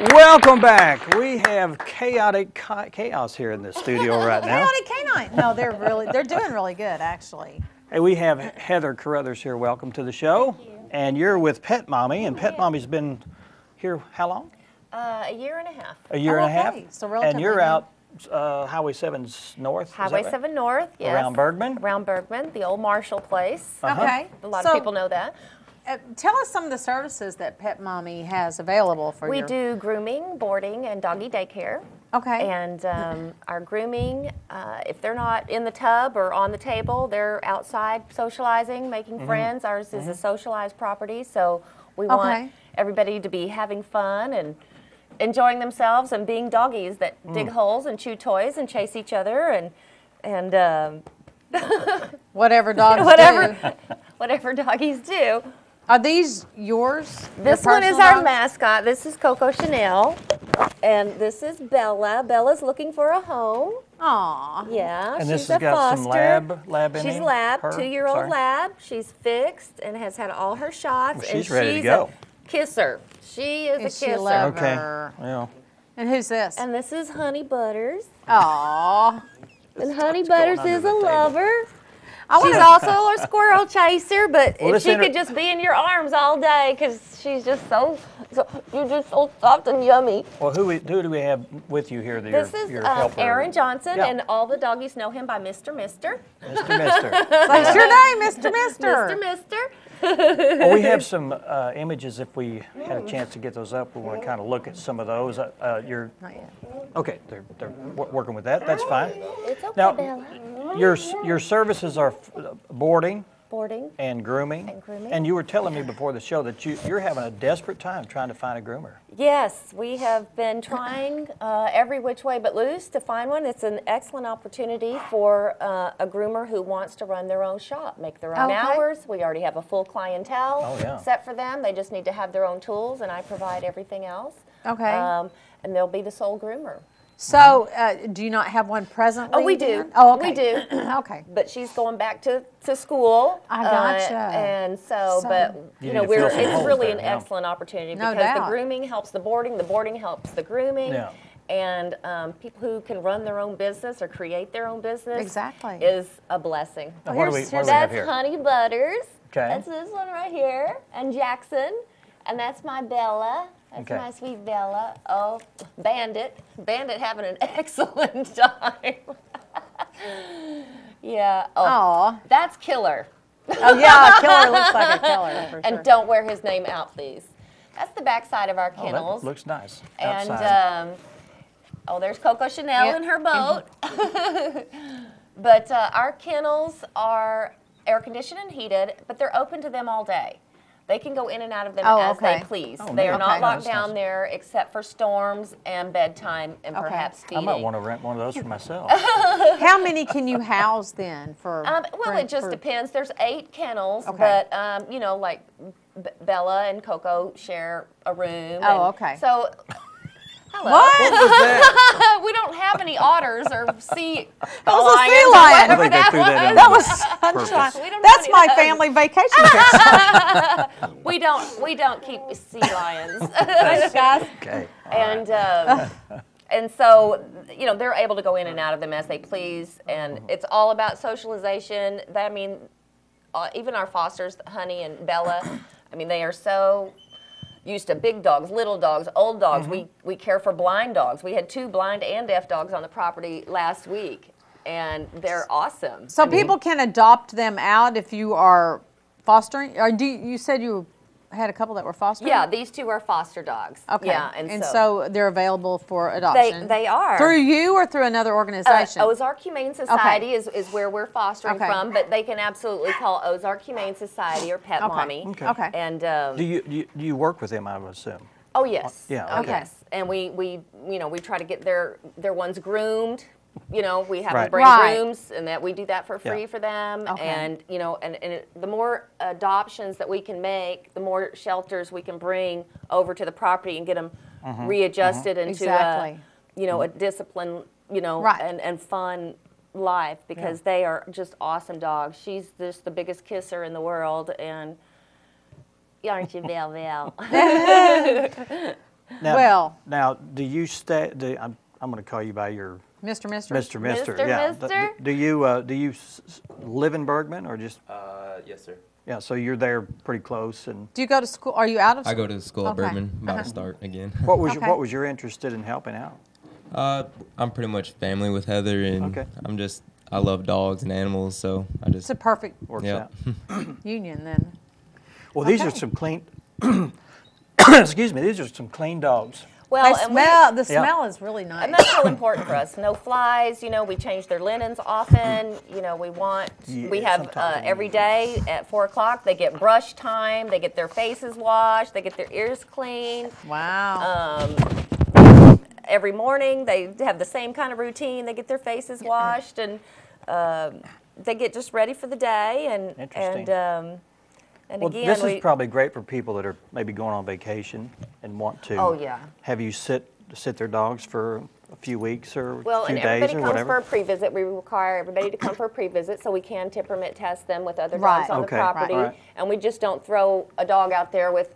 Welcome back. We have chaotic chaos here in the studio right now. Chaotic Canine. No, they're doing really good, actually. Hey, we have Heather Carruthers here. Welcome to the show. Thank you. And you're with Pet Mommy, and Pet Mommy's been here how long? A year and a half. A year and a half. So relatively and you're new. out Highway 7's north. is that Highway right? 7 North, yes. Around Bergman? Around Bergman, the old Marshall place. Okay. A lot So, of people know that. Tell us some of the services that Pet Mommy has available for you. We do grooming, boarding, and doggy daycare. Okay. And our grooming, if they're not in the tub or on the table, they're outside socializing, making friends. Ours is a socialized property, so we want everybody to be having fun and enjoying themselves and being doggies that dig holes and chew toys and chase each other and Whatever dogs do. whatever doggies do. Are these yours? This Your one is personal our dogs? mascot. This is Coco Chanel, and this is Bella. Bella's looking for a home. Aw. Yeah, And she's this a has got foster. some lab in She's him? lab, Her? 2-year-old Sorry. lab. She's fixed and has had all her shots. Well, and she's ready to she's go. A kisser. She is Is a she a kisser. lover? Okay. Her. Well, And who's this? And this is Honey Butters. Aw. And Honey going Butters under is the a table? lover. She's also a squirrel chaser, but Well, if this she could just be in your arms all day, because she's just you're just so soft and yummy. well, who do we have with you here? That This is your helper? Aaron Johnson, Yeah. and all the doggies know him by Mr. Mister. Mr. Mister. What's your name, Mr. Mister? Mr. Mister. Well, we have some images. If we had a chance to get those up, we want to kind of look at some of those. You're Not yet. okay. They're working with that. That's fine. It's okay, Now, Bella. your services are boarding Boarding. and grooming. And grooming. And you were telling me before the show that you're having a desperate time trying to find a groomer. Yes, we have been trying every which way but loose to find one. It's an excellent opportunity for a groomer who wants to run their own shop, make their own Okay. hours. We already have a full clientele Oh, yeah. set for them. They just need to have their own tools, and I provide everything else. Okay. And they'll be the sole groomer. So, do you not have one presently? Oh, we do. then? Oh, okay. We do. Okay. But she's going back to school. I gotcha. And so, So- but You you need know, to fill some it's holes really there, an yeah. excellent opportunity No because doubt. the grooming helps the boarding helps the grooming. Yeah. And people who can run their own business or create their own business Exactly. is a blessing. Now, what do we here's- have That's here? Honey Butters. Okay. That's this one right here, and Jackson, and that's my Bella. That's Okay. my sweet Bella. Oh, Bandit. Bandit having an excellent time. Yeah. Oh, Aw. that's Killer. Oh, yeah, a killer looks like a killer, for sure. And don't wear his name out, please. That's the backside of our Oh, kennels. that looks nice. And outside. oh, there's Coco Chanel Yep. in her boat. But our kennels are air conditioned and heated, but they're open to them all day. They can go in and out of them Oh, as okay. they please. Oh, They neat. are not Okay. locked That's down nice. there except for storms and bedtime and Okay. perhaps I feeding. might want to rent one of those for myself. How many can you house then for? Well, it just depends. There's 8 kennels, Okay. but you know, like Bella and Coco share a room. Oh, and okay. So, hello. What? We don't have any otters or sea That was a sea lions or lion. whatever I think they threw that in That on was purpose. sunshine. We don't That's have my any- family vacation picture. We don't keep sea lions. Thanks, guys. Okay. And so, you know, they're able to go in and out of them as they please, and it's all about socialization. I mean, even our fosters, Honey and Bella, I mean, they are so used to big dogs, little dogs, old dogs. We care for blind dogs. We had 2 blind and deaf dogs on the property last week, and they're awesome. So people can adopt them out if you are fostering? Or you said you had a couple that were fostering? Yeah, these 2 are foster dogs. Okay. Yeah, and so they're available for they adoption? they are. Through you or through another organization? Ozark Humane Society is where we're fostering Okay. from, but they can absolutely call Ozark Humane Society or Pet Okay. Mommy. Okay. Okay. And Do you work with them? I would assume. oh yes, Yeah, oh okay. yes, and we you know we try to get their ones groomed. You know, we have Right. them bring Right. grooms, and that we do that for free Yeah. for them. Okay. And you know, the more adoptions that we can make, the more shelters we can bring over to the property and get them readjusted into Exactly. a, you know, a discipline, you know, Right. and fun life because they are just awesome dogs. She's just the biggest kisser in the world, and aren't you, Belle Belle? Now, do you stay? I'm going to call you by your Mr. Mr. Mr. Yeah. Mister? Do you live in Bergman or just? Yes, sir. Yeah. So you're there pretty close. And Do you go to school? Are you out of I school? go to school at Okay. Bergman, about to start again. what was Okay. what was your interest in helping out? I'm pretty much family with Heather, and Okay. I love dogs and animals, so I just It's a perfect Works yeah. out. union then. Well, these are Okay. some clean. Excuse me. These are some clean dogs. Well, They and smell. The Yeah. smell is really nice. and that's so important for us. No flies. We change their linens often. Yeah, We have sometimes every day at 4 o'clock. They get brush time. They get their faces washed. They get their ears cleaned. Wow. Every morning they have the same kind of routine. They get their faces washed and they get just ready for the day. Interesting. And Well, again, this is probably great for people that are maybe going on vacation and want to. Oh, yeah. Have you sit their dogs for a few weeks or Well, a few and days everybody or comes whatever? for a pre-visit. We require everybody to come for a pre-visit so we can temperament test them with other Right. dogs on Okay, the property. right. And we just don't throw a dog out there with.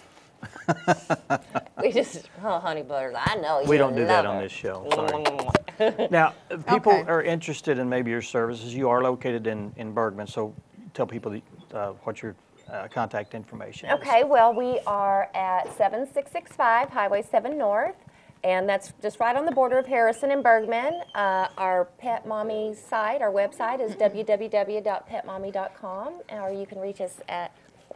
We just, honey butters, I know you We don't do that love on her. this show. Sorry. Now, if people Okay. are interested in maybe your services. You are located in Bergman, so tell people what your contact information is. Okay, well, we are at 7665 Highway 7 North, and that's just right on the border of Harrison and Bergman. Our Pet Mommy site, our website is www.petmommy.com, or you can reach us at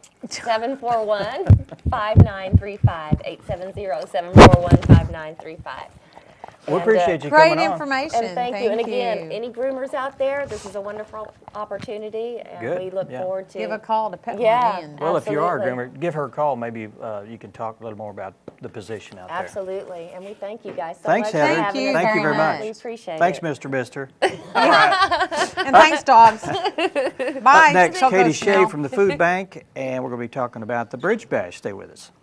741-5935, 870-741-5935. We appreciate you Great coming on. information. And thank you. And again, any groomers out there, this is a wonderful opportunity, and Good, we look yeah. forward to Give a call to Pet Yeah. Mommy. And Well, if you are a Absolutely. groomer, give her a call. Maybe you can talk a little more about the position out there. Absolutely, and we thank you guys so Thanks, much for Heather. Thank having you us. Thank you very much. We appreciate Thanks, it. Mr. Mister. and thanks, dogs. Bye. Up next, Choco Katie Shea smell. from the Food Bank, and we're going to be talking about the Bridge Bash. Stay with us.